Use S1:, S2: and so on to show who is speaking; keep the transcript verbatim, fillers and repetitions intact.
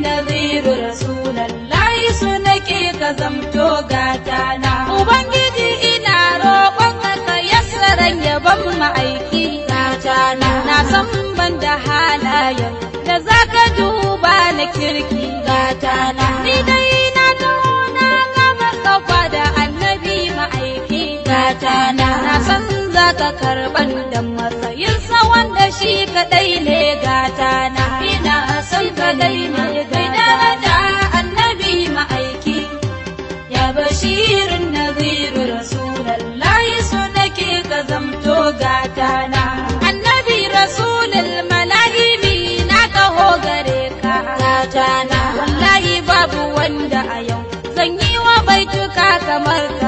S1: nadhiru rasulallahi su nake ka zamto gatana. Ubangiji ina roƙon ka yassaran yaban ma'aiki gatana. Na san ban da halayen da zaka duba na kirki gatana. Ni dai na taho na gaba kafa da annabi ma'aiki gatana. Na san zaka karban da matsayinsa wanda shi kadai ne gatana. Ina san kadai ne gatana annabi ma'aiki ya bashirin nadhiru rasulallahi so nake ka zamto gatana. Annabi rasulul mala'imi na taho gare ka gatana. Wallahi babu wanda a yau zan yi wa baituka kamar ka